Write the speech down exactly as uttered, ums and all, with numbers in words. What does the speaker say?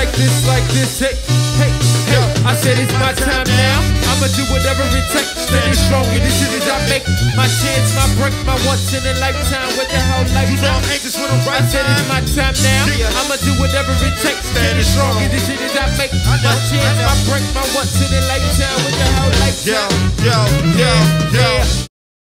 like this, like this, hey, hey, hey. I said it's my time now. I'ma do whatever it takes. Standing strong in the shit that I make. My chance, my break, my once in a lifetime. What the hell, lifetime? You know I'm anxious when I'm right. I said it's my time now. I'ma do whatever it takes. Standing strong in the shit that I make. My chance, my break, my once in a lifetime. What the hell, lifetime? Yo, yo, yo,